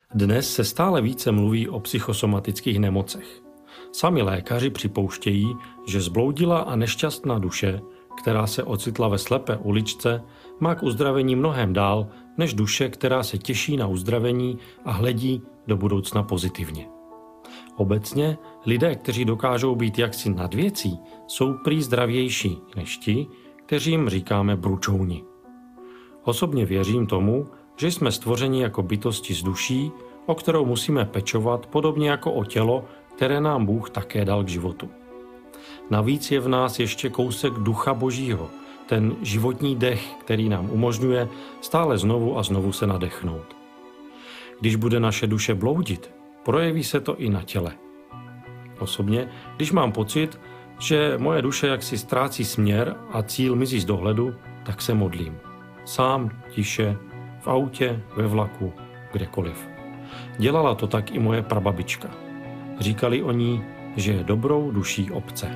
Dnes se stále více mluví o psychosomatických nemocech. Sami lékaři připouštějí, že zbloudilá a nešťastná duše, která se ocitla ve slepé uličce, má k uzdravení mnohem dál než duše, která se těší na uzdravení a hledí do budoucna pozitivně. Obecně lidé, kteří dokážou být jaksi nad věcí, jsou prý zdravější než ti, kteří jim říkáme bručouni. Osobně věřím tomu, že jsme stvořeni jako bytosti z duší, o kterou musíme pečovat podobně jako o tělo, které nám Bůh také dal k životu. Navíc je v nás ještě kousek ducha Božího, ten životní dech, který nám umožňuje stále znovu a znovu se nadechnout. Když bude naše duše bloudit, projeví se to i na těle. Osobně, když mám pocit, že moje duše jaksi ztrácí směr a cíl mizí z dohledu, tak se modlím. Sám, tiše, v autě, ve vlaku, kdekoliv. Dělala to tak i moje prababička. Říkali o ní, že je dobrou duší obce.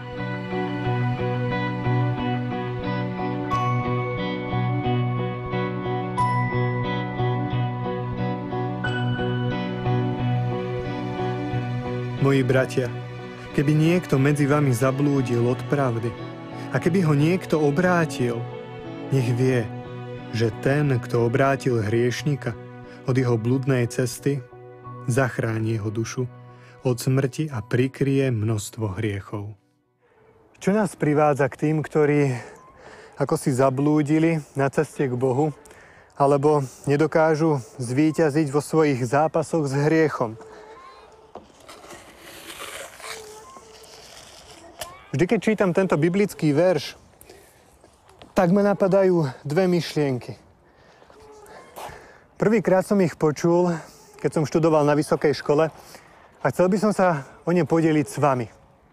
Moji bratia, keby niekto medzi vami zablúdil od pravdy a keby ho niekto obrátil, nech vie, že ten, kto obrátil hriešnika od jeho bludnej cesty, zachráni jeho dušu od smrti a prikryje množstvo hriechov. Čo nás privádza k tým, ktorí ako si zablúdili na ceste k Bohu, alebo nedokážu zvíťaziť vo svojich zápasoch s hriechom? Vždy, keď čítam tento biblický verš, tak ma napadajú dve myšlienky. Prvýkrát som ich počul, keď som študoval na vysokej škole a chcel by som sa o ne podeliť s vami.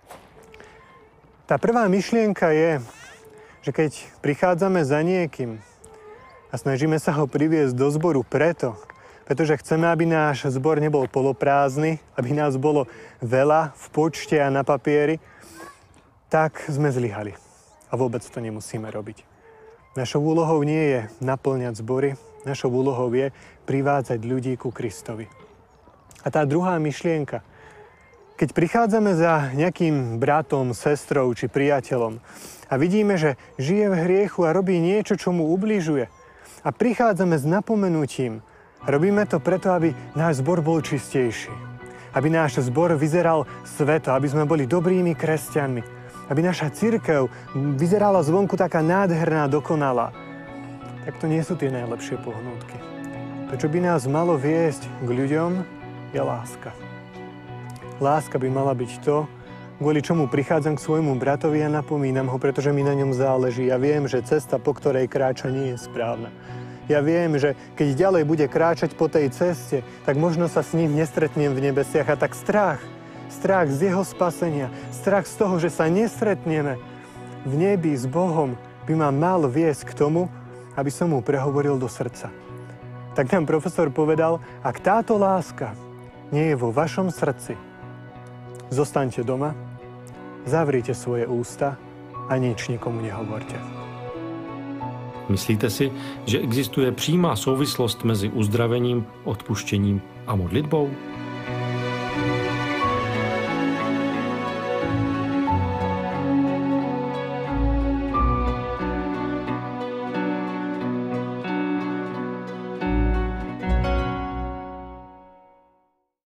Tá prvá myšlienka je, že keď prichádzame za niekým a snažíme sa ho priviesť do zboru pretože chceme, aby náš zbor nebol poloprázdny, aby nás bolo veľa v počte a na papieri, tak sme zlyhali. A vôbec to nemusíme robiť. Našou úlohou nie je naplňať zbory, našou úlohou je privádzať ľudí ku Kristovi. A tá druhá myšlienka, keď prichádzame za nejakým bratom, sestrou či priateľom a vidíme, že žije v hriechu a robí niečo, čo mu ubližuje, a prichádzame s napomenutím, robíme to preto, aby náš zbor bol čistejší, aby náš zbor vyzeral sveto, aby sme boli dobrými kresťanmi, aby naša cirkev vyzerala zvonku taká nádherná, dokonalá, tak to nie sú tie najlepšie pohnútky. To, čo by nás malo viesť k ľuďom, je láska. Láska by mala byť to, kvôli čomu prichádzam k svojmu bratovi a napomínam ho, pretože mi na ňom záleží. Ja viem, že cesta, po ktorej kráča, nie je správna. Ja viem, že keď ďalej bude kráčať po tej ceste, tak možno sa s ním nestretnem v nebesiach a tak strach z jeho spasenia, strach z toho, že sa nestretneme v nebi s Bohom, by ma mal viesť k tomu, aby som mu prehovoril do srdca. Tak nám profesor povedal, ak táto láska nie je vo vašom srdci, zostaňte doma, zavrite svoje ústa a nič nikomu nehovorte. Myslíte si, že existuje přímá souvislost mezi uzdravením, odpuštěním a modlitbou?